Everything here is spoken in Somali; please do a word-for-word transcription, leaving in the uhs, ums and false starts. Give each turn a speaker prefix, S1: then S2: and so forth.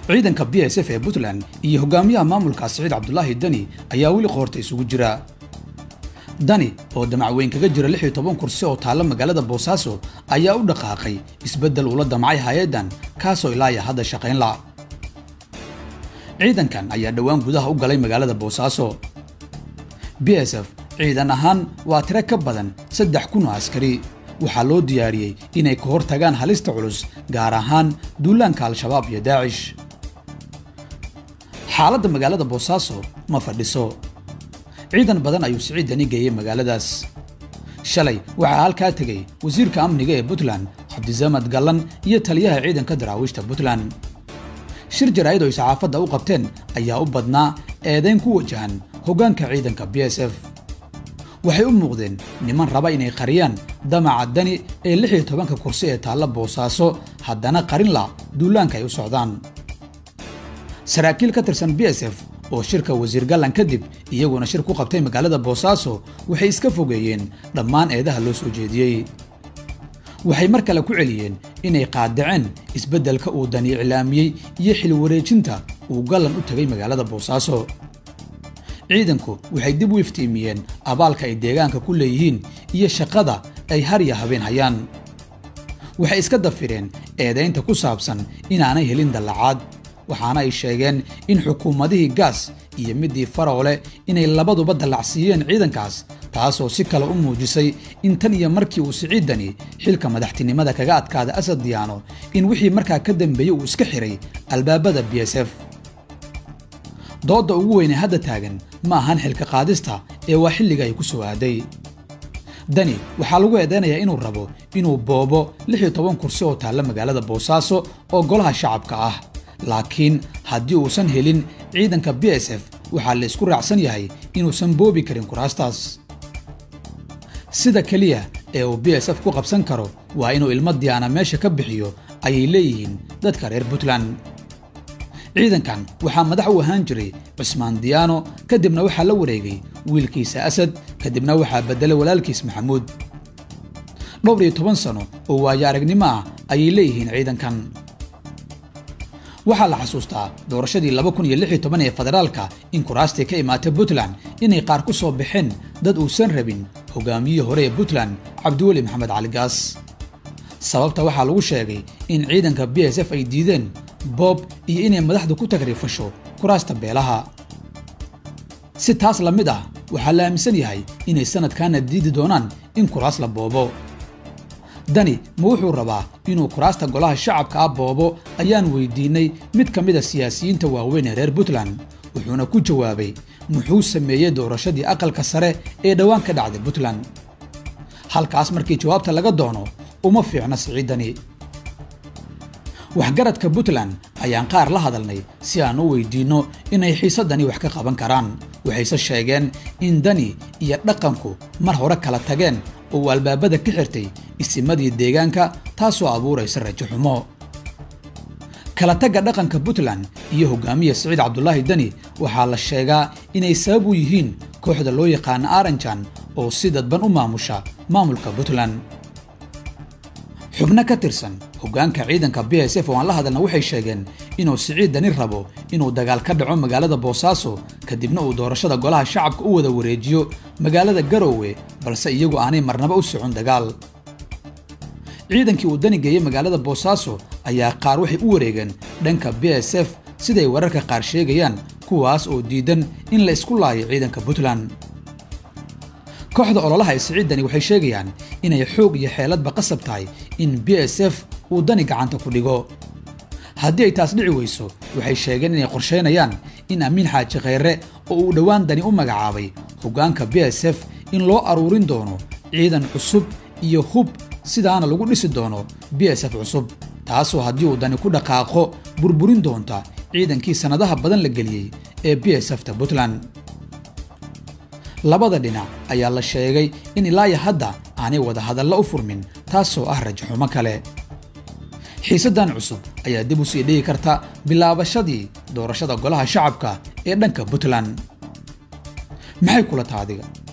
S1: ciidanka B S F ee Puntland iyo hogaamiyaha maamulka Saciid Cabdullaahi Dani ayaa weli qoorta isugu jira. Dani oo damac weyn kaga jira lix iyo toban kursi oo taala magaalada Boosaaso ayaa u dhaqaaqay isbedel ula damcay hay'adan kaasoo ilaa hadda shaqayn la. ciidankan ayaa dhawaan gudaha u galay magaalada Boosaaso. B S F ciidan ahaan waa tiro ka badan saddex kun oo askari waxaa loo diyaariyay inay ka hortagaan halista culus gaar ahaan duulaanka Al-Shabaab iyo Daacish. xaaladda magaalada Boosaaso ma fadhiso. ciidan badan ayuu Saciid Dani geeyay magaaladaas. shalay waxaa halkaa tagay wasiirka amniga ee Puntland Cabdisamad Gallan iyo taliyaha ciidanka daraawiishta Puntland. shir jaraa'id oo saxaafadda u qabteen ayaa u badnaa eedayn ku wajahan hoggaanka ciidanka B S F. waxay u muuqdeen niman raba inay qariyaan damaca Dani ee lix iyo tobanka kursi ee taala Boosaaso haddana qarin la duulaanka ay u socdaan. saraakiil ka tirsan B S F oo shirka wasiir Gallan kadib iyaguna shir ku qabtay magaalada Boosaaso waxay iska fogeeyeen dhammaan eedaha loo soo jeediyay. waxay mar kale ku celiyeen inay qaadaceen isbedelka uu Dani iclaamiyay iyo xil wareejinta uu Gallan u tagay magaalada Boosaaso. ciidanku waxay dib u iftiimiyeen abaalka ay deegaanka ku leeyihiin iyo shaqada ay har iyo habeen hayaan. waxay iska dafireen eedaynta ku saabsan inaanay helin dallacaad waxaana ay sheegeen in xukuumadihii gaas iyo midii Faroole inay labaduba dallacsiiyeen ciidankaas taasoo si kale u muujisay in tan iyo markii uu Saciid Dani xilka madaxtinimada kaga adkaada Asad Diyaano in wixii markaa ka dambeeyay uu iska xiray albaabada B S F. dooda ugu weyn ee hadda taagan ma ahan xilka qaadista ee waa xilliga ay ku soo aaday. Dani waxaa lagu eedeynayaa inuu rabo inuu boobo lix iyo toban kursi oo taala magaalada Boosaaso oo golaha shacabka ah laakiin haddii uusan helin ciidanka B S F waxaa la isku raacsan yahay inuusan boobi karin kuraastaas. sida kaliya ee uu B S F ku qabsan karo waa inuu ilmo Diyaana meesha ka bixiyo ayay leeyihiin dadka reer Puntland. ciidankan waxaa madax u ahaan jiray Cusmaan Diyaano kadibna waxaa la wareegay wiilkiisa Asad kadibna waxaa bedelay walaalkiis Maxamuud. dhowr iyo toban sano oo waayo aragnimo ah ayay leeyihiin ciidankan. waxaa la xasuustaa doorashadii laba kun iyo lix iyo toban ee federaalka in kuraastii ka imaatay Puntland inay qaar ku soo baxeen dad uusan rabin hogaamiyihii hore ee Puntland Cabdiweli Maxamed Cali Gaas. sababta waxaa lagu sheegay in ciidanka B S F ay diideen Bob iyo inay madaxdu ku tagrifasho kuraasta beelaha. si taas la mid ah waxaa la aaminsan yahay inay sanadkaana diidi doonaan in kuraas la boobo. Dani ma wuxuu rabaa inuu kuraasta golaha shacabka ah boobo ayaan weydiinay mid ka mid ah siyaasiyiinta waaweyn ee reer Puntland wuxuuna ku jawaabay muxuu sameeyay doorashadii aqalka sare ee dhawaan ka dhacday Puntland. halkaas markii jawaabta laga doono uma fiicna Saciid Dani. waxgaradka Puntland ayaan qaar la hadalnay si aan u weydiino inay xiisadani wax ka qaban karaan. waxayse sheegeen in Dani iyo dhaqanku mar hore kala tageen oo albaabada ka xirtay isimadii deegaanka taasoo abuuraysa rajo xumo. kala tagga dhaqanka Puntland iyo hogaamiye Saciid Cabdullaahi Dani waxaa la sheegaa inay sabab u yihiin kooxda loo yaqaan Aranjan oo si dadban u maamusha maamulka Puntland. xubno ka tirsan hoggaanka ciidanka B S F oo aan la hadalna waxay sheegeen inuu Saciid Dani rabo inuu dagaal ka dhaco magaalada Boosaaso kadibna uu doorashada golaha shacabka u wada wareejiyo magaalada Garowe balse iyagu aanay marnaba u socon dagaal. ciidankii uu Dani geeyay magaalada Boosaaso ayaa qaar waxay u wareegeen dhanka B S F siday wararka qaar sheegayaan kuwaas oo diidan in la isku laayo ciidanka Puntland. kooxda ololaha ee Saciid Dani waxay sheegayaan inay xoog iyo xeeladba qasab tahay in B S F uu Dani gacanta ku dhigo. haddii ay taas dhici weyso waxay sheegeen inay qorsheynayaan in Amiin Xaaji Khayre oo uu dhawaan Dani u magacaabay hoggaanka B S F in loo aruurin doono ciidan cusub iyo hub sidaana lagu dhisi doono B S F cusub taasoo haddii uu Dani ku dhaqaaqo burburin doonta ciidankii sanadaha badan la geliyay ee B S F ta Puntland. labada dhinac ayaa la sheegay in ilaa hadda aanay wada hadalla u furmin taasoo ah rajo xumo kale. xiisadan cusub ayaa dib u sii dhigi karta bilaabashadii doorashada golaha shacabka ee dhanka Puntland. maxay kula taadiga